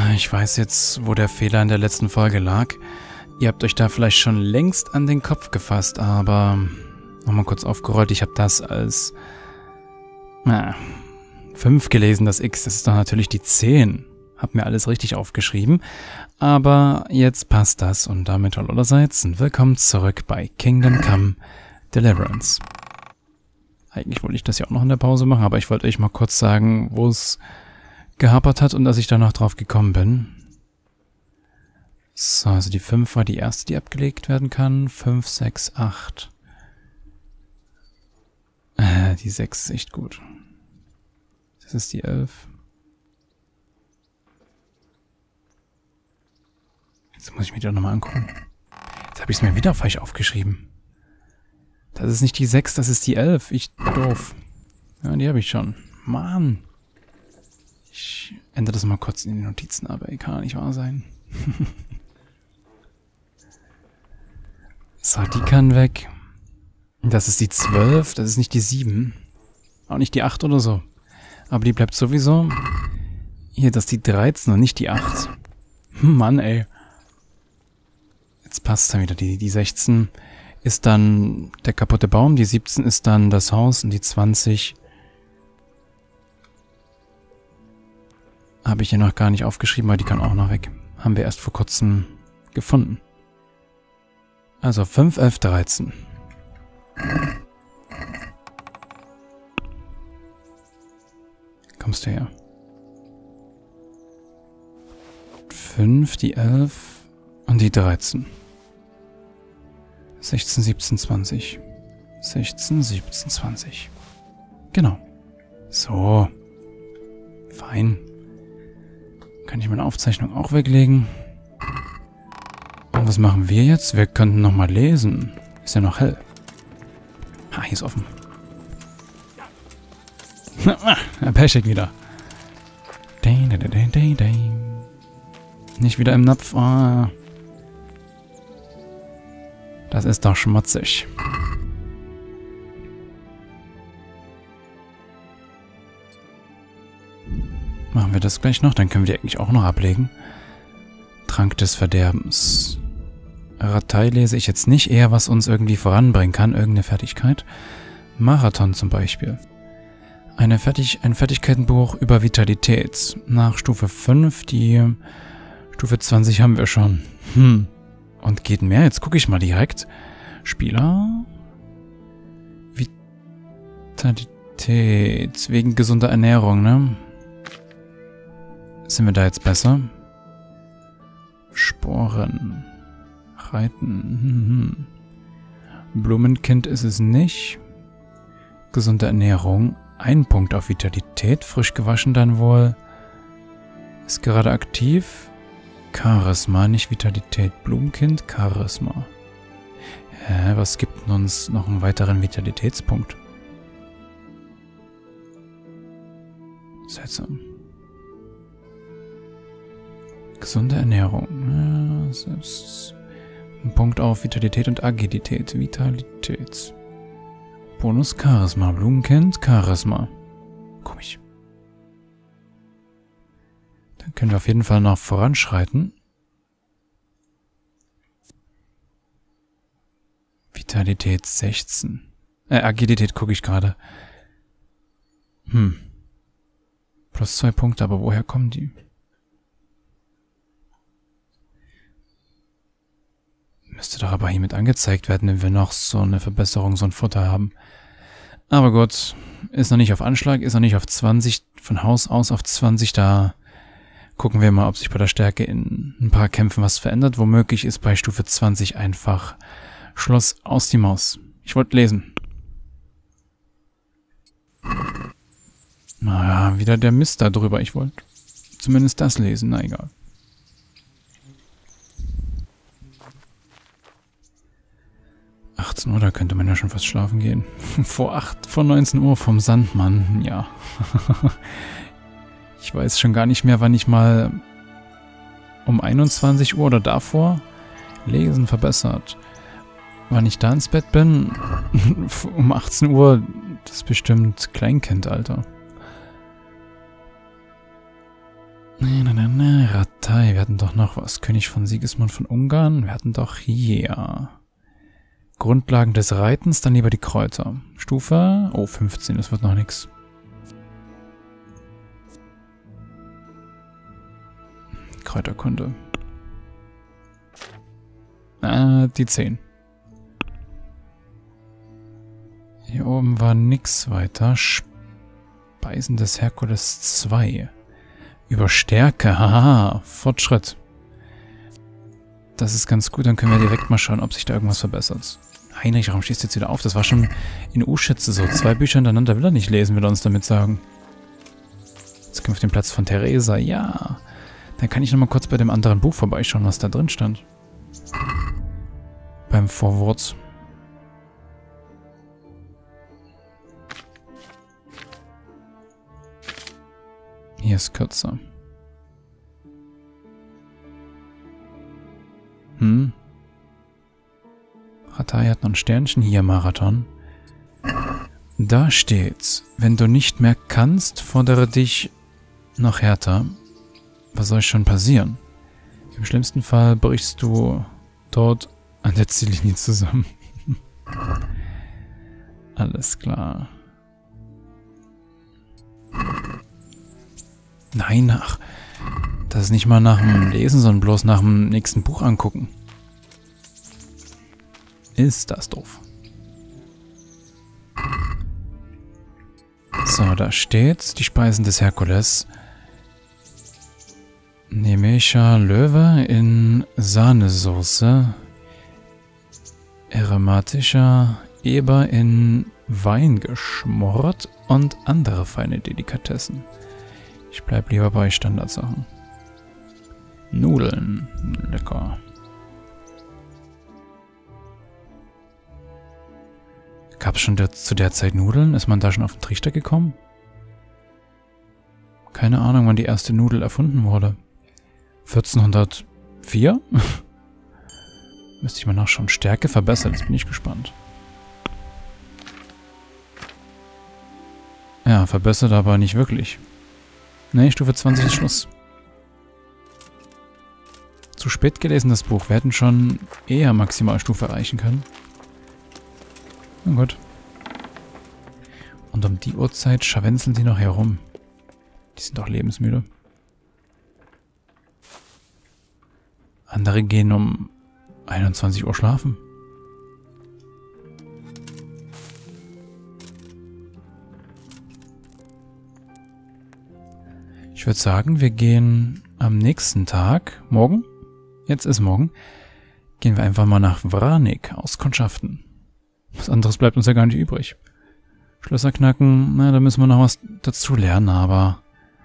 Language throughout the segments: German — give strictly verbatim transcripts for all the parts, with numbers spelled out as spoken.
Ich weiß jetzt, wo der Fehler in der letzten Folge lag. Ihr habt euch da vielleicht schon längst an den Kopf gefasst, aber nochmal kurz aufgerollt. Ich habe das als na, fünf gelesen, das X. Das ist doch natürlich die zehn. Hab mir alles richtig aufgeschrieben. Aber jetzt passt das und damit hallo allerseits und willkommen zurück bei Kingdom Come Deliverance. Eigentlich wollte ich das ja auch noch in der Pause machen, aber ich wollte euch mal kurz sagen, wo es gehapert hat und dass ich da noch drauf gekommen bin. So, also die fünf war die erste, die abgelegt werden kann. fünf, sechs, acht. Äh, die sechs ist echt gut. Das ist die elf. Jetzt muss ich mir die doch nochmal angucken. Jetzt habe ich es mir wieder falsch aufgeschrieben. Das ist nicht die sechs, das ist die elf. Ich doof. Ja, die habe ich schon. Mann. Ich ändere das mal kurz in die Notizen, aber kann nicht wahr sein. So, die kann weg. Das ist die zwölf, das ist nicht die sieben. Auch nicht die acht oder so. Aber die bleibt sowieso. Hier, das ist die dreizehn und nicht die acht. Mann, ey. Jetzt passt dann wieder. Die, die sechzehn ist dann der kaputte Baum, die siebzehn ist dann das Haus und die zwanzig habe ich hier noch gar nicht aufgeschrieben, weil die kann auch noch weg. Haben wir erst vor kurzem gefunden. Also fünf, elf, dreizehn. Kommst du her? fünf, die elf und die dreizehn. sechzehn, siebzehn, zwanzig. sechzehn, siebzehn, zwanzig. Genau. So. Fein. Kann ich meine Aufzeichnung auch weglegen. Und was machen wir jetzt? Wir könnten nochmal lesen. Ist ja noch hell. Ha, hier ist offen. Ah, Pechig wieder. Nicht wieder im Napf. Ah. Das ist doch schmutzig. Machen wir das gleich noch, dann können wir die eigentlich auch noch ablegen. Trank des Verderbens. Ratei lese ich jetzt nicht, eher was uns irgendwie voranbringen kann, irgendeine Fertigkeit. Marathon zum Beispiel. Eine Fertig ein Fertigkeitenbuch über Vitalität. Nach Stufe fünf, die Stufe zwanzig haben wir schon. Hm. Und geht mehr? Jetzt gucke ich mal direkt. Spieler. Vitalität. Wegen gesunder Ernährung, ne? Sind wir da jetzt besser? Sporen. Reiten. Hm. Blumenkind ist es nicht. Gesunde Ernährung. Ein Punkt auf Vitalität. Frisch gewaschen dann wohl. Ist gerade aktiv. Charisma, nicht Vitalität. Blumenkind, Charisma. Hä, was gibt uns noch einen weiteren Vitalitätspunkt? Seltsam. Gesunde Ernährung. Ja, das ist ein Punkt auf Vitalität und Agilität. Vitalität. Bonus Charisma. Blumenkind, Charisma. Komisch. Dann können wir auf jeden Fall noch voranschreiten. Vitalität sechzehn. Äh, Agilität gucke ich gerade. Hm. Plus zwei Punkte, aber woher kommen die? Müsste doch aber hiermit angezeigt werden, wenn wir noch so eine Verbesserung, so ein Futter haben. Aber gut, ist noch nicht auf Anschlag, ist noch nicht auf zwanzig, von Haus aus auf zwanzig, da gucken wir mal, ob sich bei der Stärke in ein paar Kämpfen was verändert. Womöglich ist bei Stufe zwanzig einfach Schluss aus die Maus. Ich wollte lesen. Naja, wieder der Mist da drüber. Ich wollte zumindest das lesen, na egal. achtzehn Uhr, da könnte man ja schon fast schlafen gehen. Vor acht, vor neunzehn Uhr vom Sandmann, ja. Ich weiß schon gar nicht mehr, wann ich mal um einundzwanzig Uhr oder davor lesen verbessert. Wann ich da ins Bett bin, um achtzehn Uhr, das ist bestimmt Kleinkindalter. Nee, nee, nee, nee, Ratei. Wir hatten doch noch was. König von Sigismund von Ungarn. Wir hatten doch hier Grundlagen des Reitens, dann lieber die Kräuter. Stufe, oh, fünfzehn, das wird noch nix. Kräuterkunde. Äh, die zehn. Hier oben war nix weiter. Speisen des Herkules zwei. Über Stärke, haha, Fortschritt. Das ist ganz gut, dann können wir direkt mal schauen, ob sich da irgendwas verbessert. Heinrich, warum stehst du jetzt wieder auf? Das war schon in U-Schätze so. Zwei Bücher hintereinander will er nicht lesen, will er uns damit sagen. Jetzt können wir auf den Platz von Theresa, ja. Dann kann ich nochmal kurz bei dem anderen Buch vorbeischauen, was da drin stand. Beim Vorwort. Hier ist kürzer. Hm. Ratei hat noch ein Sternchen. Hier, Marathon. Da steht's. Wenn du nicht mehr kannst, fordere dich noch härter. Was soll schon passieren? Im schlimmsten Fall brichst du dort an der Ziellinie zusammen. Alles klar. Nein, ach. Das ist nicht mal nach dem Lesen, sondern bloß nach dem nächsten Buch angucken. Ist das doof. So, da steht's. Die Speisen des Herkules. Nemeischer Löwe in Sahnesoße. Aromatischer Eber in Wein geschmort und andere feine Delikatessen. Ich bleib lieber bei Standardsachen. Nudeln. Lecker. Gab's schon der, zu der Zeit Nudeln? Ist man da schon auf den Trichter gekommen? Keine Ahnung, wann die erste Nudel erfunden wurde. vierzehnhundertvier? Müsste ich mal nachschauen. Stärke verbessert, jetzt bin ich gespannt. Ja, verbessert aber nicht wirklich. Ne, Stufe zwanzig ist Schluss. Zu spät gelesen, das Buch. Wir hätten schon eher Maximalstufe erreichen können. Na gut. Und um die Uhrzeit scharwenzeln die noch herum. Die sind doch lebensmüde. Andere gehen um einundzwanzig Uhr schlafen. Ich würde sagen, wir gehen am nächsten Tag, morgen, jetzt ist morgen, gehen wir einfach mal nach Vranik, auskundschaften. Was anderes bleibt uns ja gar nicht übrig. Schlösser knacken, na, da müssen wir noch was dazu lernen, aber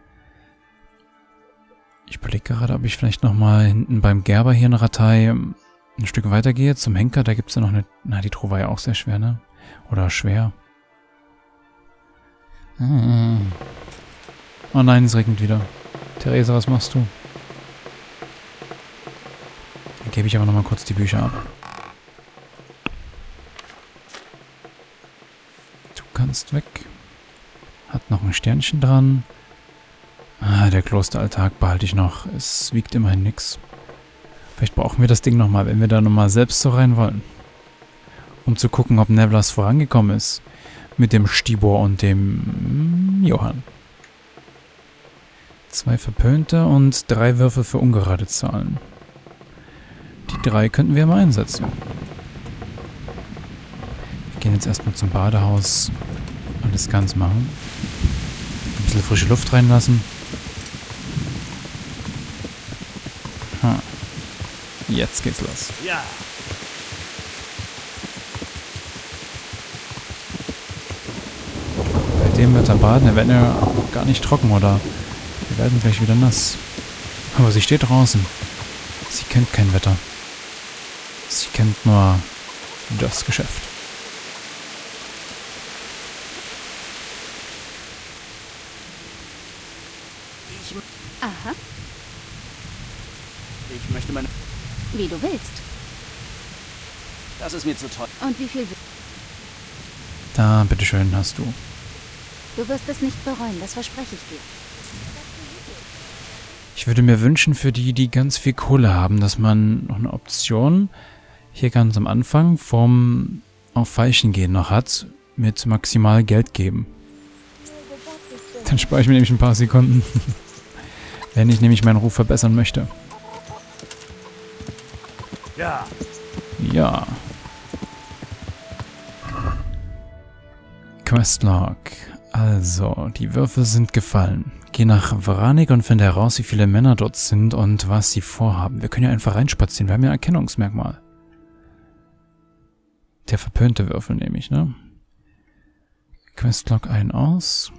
ich überlege gerade, ob ich vielleicht nochmal hinten beim Gerber hier in der Ratei ein Stück weiter gehe, zum Henker, da gibt es ja noch eine, na, die Truhe war ja auch sehr schwer, ne? Oder schwer. Hm. Oh nein, es regnet wieder. Theresa, was machst du? Dann gebe ich aber nochmal kurz die Bücher ab. Du kannst weg. Hat noch ein Sternchen dran. Ah, der Klosteralltag behalte ich noch. Es wiegt immerhin nix. Vielleicht brauchen wir das Ding nochmal, wenn wir da nochmal selbst so rein wollen. Um zu gucken, ob Nevlas vorangekommen ist. Mit dem Stibor und dem Johann. Zwei verpönte und drei Würfe für ungerade Zahlen. Die drei könnten wir mal einsetzen. Wir gehen jetzt erstmal zum Badehaus und das Ganze machen. Ein bisschen frische Luft reinlassen. Ha. Jetzt geht's los. Ja. Bei dem Wetter baden, der wird ja gar nicht trocken, oder? Wir werden gleich wieder nass. Aber sie steht draußen. Sie kennt kein Wetter. Sie kennt nur das Geschäft. Ich, Aha, ich möchte meine... wie du willst. Das ist mir zu toll. Und wie viel... wi- Da, bitteschön, hast du. Du wirst es nicht bereuen, das verspreche ich dir. Ich würde mir wünschen, für die, die ganz viel Kohle haben, dass man noch eine Option hier ganz am Anfang vom auf Weichen gehen noch hat, mit maximal Geld geben. Dann spare ich mir nämlich ein paar Sekunden. Wenn ich nämlich meinen Ruf verbessern möchte. Ja. Ja. Questlog. Also, die Würfel sind gefallen. Geh nach Vranik und finde heraus, wie viele Männer dort sind und was sie vorhaben. Wir können ja einfach reinspazieren. Wir haben ja ein Erkennungsmerkmal. Der verpönte Würfel nehme ich, ne? Questlog ein aus.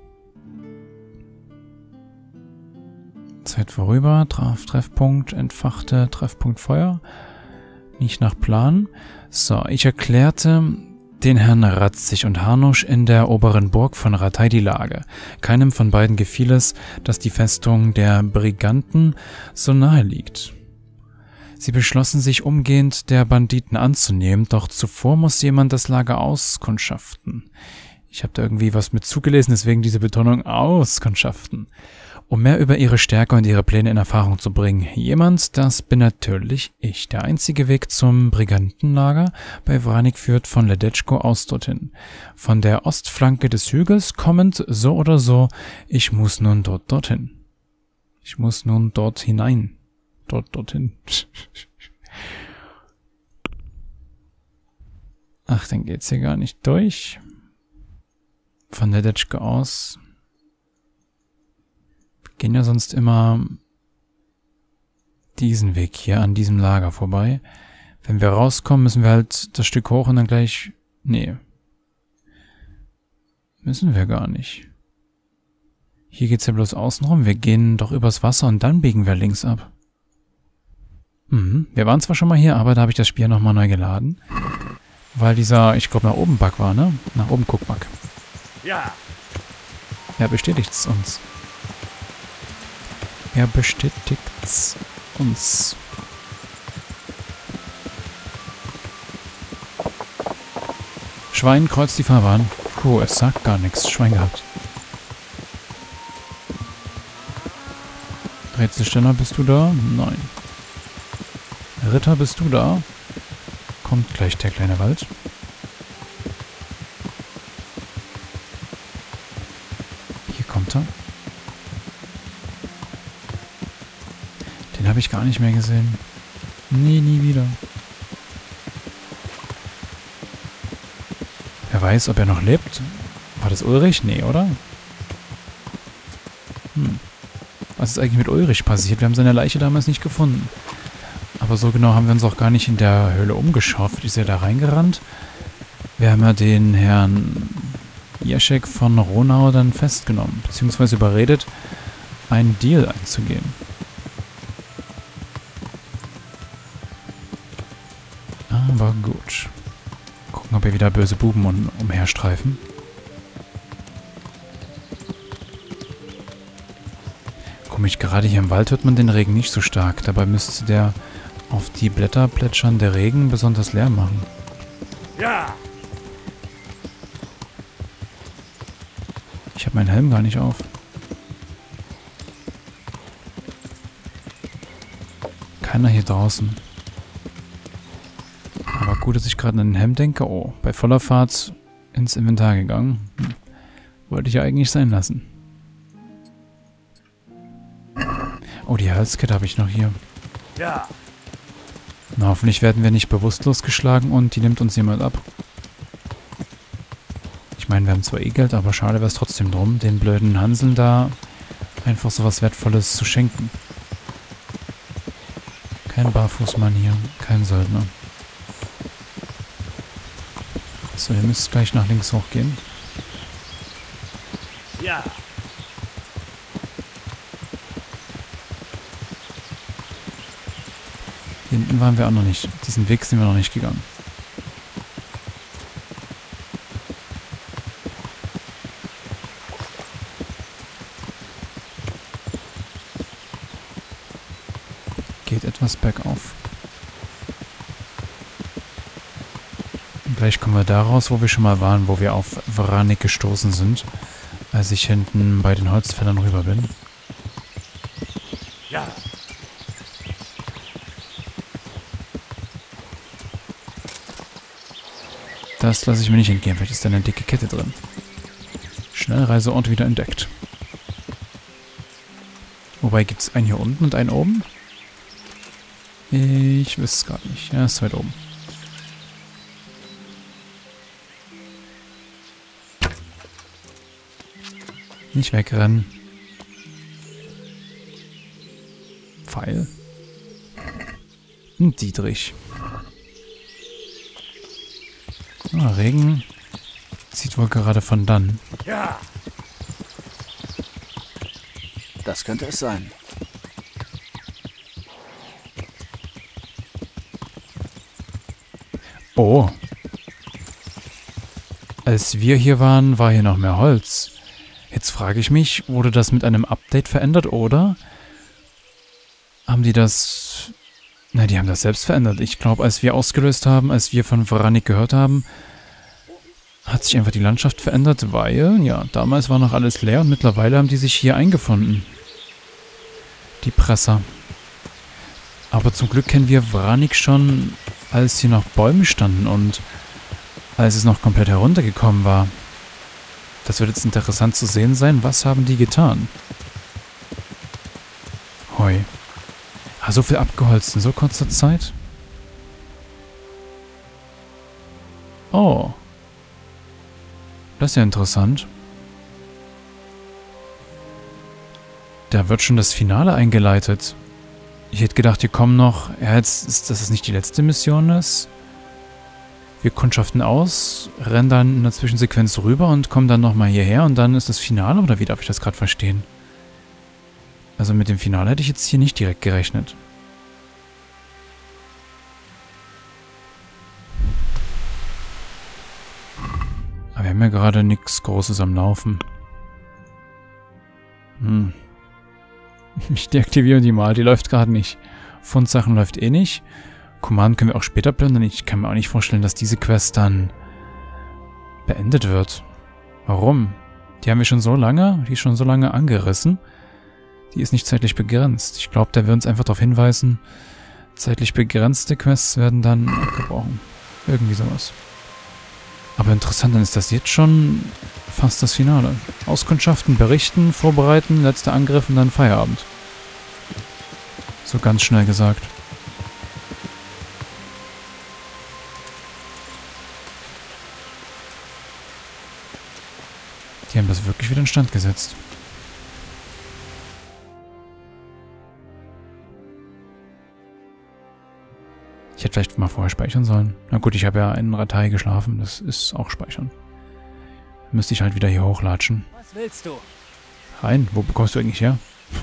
Zeit vorüber. Traf, Treffpunkt, entfachte, Treffpunkt Feuer. Nicht nach Plan. So, ich erklärte den Herrn Ratzig und Harnusch in der oberen Burg von Rattay die Lage. Keinem von beiden gefiel es, dass die Festung der Briganten so nahe liegt. Sie beschlossen sich umgehend der Banditen anzunehmen, doch zuvor muss jemand das Lager auskundschaften. Ich habe da irgendwie was mit zugelesen, deswegen diese Betonung auskundschaften. Um mehr über ihre Stärke und ihre Pläne in Erfahrung zu bringen. Jemand, das bin natürlich ich. Der einzige Weg zum Brigantenlager bei Vranik führt von Ledetschko aus dorthin. Von der Ostflanke des Hügels kommend, so oder so, ich muss nun dort dorthin. Ich muss nun dort hinein. Dort dorthin. Ach, dann geht's hier gar nicht durch. Von Ledetschko aus... gehen ja sonst immer diesen Weg hier an diesem Lager vorbei. Wenn wir rauskommen, müssen wir halt das Stück hoch und dann gleich... Nee. Müssen wir gar nicht. Hier geht's ja bloß außen rum. Wir gehen doch übers Wasser und dann biegen wir links ab. Mhm. Wir waren zwar schon mal hier, aber da habe ich das Spiel nochmal neu geladen. Weil dieser, ich glaube, nach oben Bug war, ne? Nach oben guck Bug. Ja. Er bestätigt's uns. Er bestätigt's uns. Schwein kreuzt die Fahrbahn. Puh, es sagt gar nichts. Schwein gehabt. Rätselsteller, bist du da? Nein. Ritter, bist du da? Kommt gleich der kleine Wald. Hier kommt er. Den habe ich gar nicht mehr gesehen. Nee, nie wieder. Wer weiß, ob er noch lebt? War das Ulrich? Nee, oder? Hm. Was ist eigentlich mit Ulrich passiert? Wir haben seine Leiche damals nicht gefunden. Aber so genau haben wir uns auch gar nicht in der Höhle umgeschaut. Ist er da reingerannt? Wir haben ja den Herrn Jeschek von Ronau dann festgenommen. Beziehungsweise überredet, einen Deal einzugehen. Aber gut. Gucken, ob hier wieder böse Buben um, umherstreifen. Komisch, gerade hier im Wald hört man den Regen nicht so stark. Dabei müsste der auf die Blätter plätschernde Regen besonders Lärm machen. Ja. Ich habe meinen Helm gar nicht auf. Keiner hier draußen. Aber gut, dass ich gerade an den Helm denke. Oh, bei voller Fahrt ins Inventar gegangen. Hm. Wollte ich ja eigentlich sein lassen. Oh, die Halskette habe ich noch hier. Ja. Na, hoffentlich werden wir nicht bewusstlos geschlagen und die nimmt uns jemand ab. Ich meine, wir haben zwar eh Geld, aber schade wäre es trotzdem drum, den blöden Hanseln da einfach so was Wertvolles zu schenken. Kein Barfußmann hier, kein Söldner. So, ihr müsst gleich nach links hochgehen. Ja. Hier hinten waren wir auch noch nicht. Diesen Weg sind wir noch nicht gegangen. Geht etwas bergauf. Und gleich kommen wir da raus, wo wir schon mal waren, wo wir auf Vranik gestoßen sind, als ich hinten bei den Holzfällern rüber bin. Ja. Das lasse ich mir nicht entgehen. Vielleicht ist da eine dicke Kette drin. Schnellreiseort wieder entdeckt. Wobei, gibt es einen hier unten und einen oben? Ich weiß es gerade nicht. Ja, ist weit oben. Nicht wegrennen. Pfeil. Und Dietrich. Ah, Regen zieht wohl gerade von dann. Ja. Das könnte es sein. Oh. Als wir hier waren, war hier noch mehr Holz. Jetzt frage ich mich, wurde das mit einem Update verändert, oder? Haben die das... Na, die haben das selbst verändert. Ich glaube, als wir ausgelöst haben, als wir von Vranik gehört haben, hat sich einfach die Landschaft verändert, weil, ja, damals war noch alles leer und mittlerweile haben die sich hier eingefunden. Die Presser. Aber zum Glück kennen wir Vranik schon, als hier noch Bäume standen und als es noch komplett heruntergekommen war. Das wird jetzt interessant zu sehen sein. Was haben die getan? Heu. Ah, so viel abgeholzt in so kurzer Zeit? Oh. Das ist ja interessant. Da wird schon das Finale eingeleitet. Ich hätte gedacht, hier kommen noch... Ja, jetzt ist, dass es nicht die letzte Mission ist. Wir kundschaften aus, rennen dann in der Zwischensequenz rüber und kommen dann nochmal hierher und dann ist das Finale, oder wie darf ich das gerade verstehen? Also mit dem Finale hätte ich jetzt hier nicht direkt gerechnet. Aber wir haben ja gerade nichts Großes am Laufen. Hm. Ich deaktiviere die mal, die läuft gerade nicht. Fundsachen läuft eh nicht. Command können wir auch später plündern. Ich kann mir auch nicht vorstellen, dass diese Quest dann beendet wird. Warum? Die haben wir schon so lange, die ist schon so lange angerissen. Die ist nicht zeitlich begrenzt. Ich glaube, der wird uns einfach darauf hinweisen, zeitlich begrenzte Quests werden dann abgebrochen. Irgendwie sowas. Aber interessant, dann ist das jetzt schon fast das Finale. Auskundschaften, berichten, vorbereiten, letzter Angriff und dann Feierabend. So ganz schnell gesagt. Die haben das wirklich wieder in Stand gesetzt. Ich hätte vielleicht mal vorher speichern sollen. Na gut, ich habe ja in Ratei geschlafen. Das ist auch speichern. Müsste ich halt wieder hier hochlatschen. Was willst du? Rein? Wo bekommst du eigentlich her?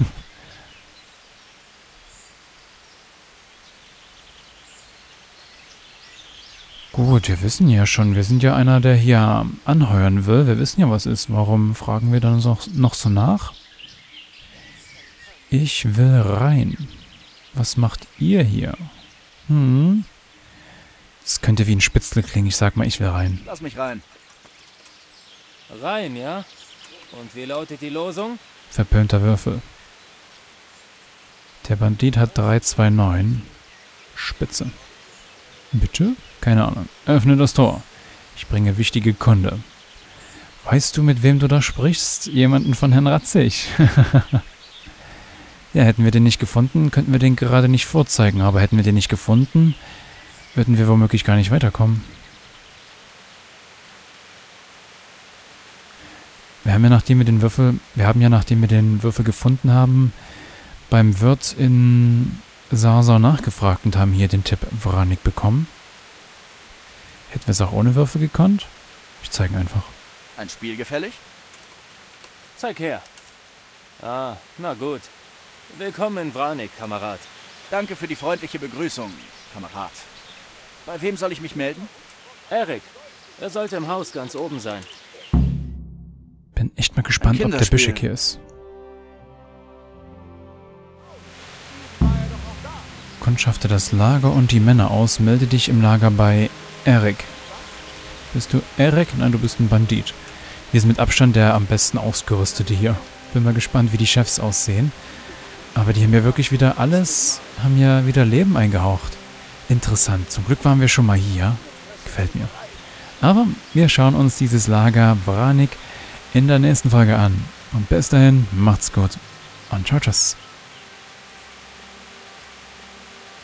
Gut, wir wissen ja schon. Wir sind ja einer, der hier anheuern will. Wir wissen ja, was ist. Warum fragen wir dann noch, noch so nach? Ich will rein. Was macht ihr hier? Hm. Das könnte wie ein Spitzel klingen. Ich sag mal, ich will rein. Lass mich rein. Rein, ja? Und wie lautet die Losung? Verpönter Würfel. Der Bandit hat drei zwei neun. Spitze. Bitte? Keine Ahnung. Öffne das Tor. Ich bringe wichtige Kunde. Weißt du, mit wem du da sprichst? Jemanden von Herrn Ratzig. Ja, hätten wir den nicht gefunden, könnten wir den gerade nicht vorzeigen. Aber hätten wir den nicht gefunden, würden wir womöglich gar nicht weiterkommen. Wir haben ja, nachdem wir den Würfel, wir haben ja, nachdem wir den Würfel gefunden haben, beim Wirt in Sarsau nachgefragt und haben hier den Tipp Vranik bekommen. Hätten wir es auch ohne Würfel gekonnt? Ich zeige einfach. Ein Spiel gefällig? Zeig her. Ah, na gut. Willkommen in Vranik, Kamerad. Danke für die freundliche Begrüßung, Kamerad. Bei wem soll ich mich melden? Erik. Er sollte im Haus ganz oben sein. Bin echt mal gespannt, ob der Kinderspiel. Bischek hier ist. Kundschafte das Lager und die Männer aus. Melde dich im Lager bei Erik. Bist du Erik? Nein, du bist ein Bandit. Wir sind mit Abstand der am besten ausgerüstete hier. Bin mal gespannt, wie die Chefs aussehen. Aber die haben ja wirklich wieder alles, haben ja wieder Leben eingehaucht. Interessant. Zum Glück waren wir schon mal hier. Gefällt mir. Aber wir schauen uns dieses Lager Branik in der nächsten Folge an. Und bis dahin, macht's gut. Und ciao, tschüss.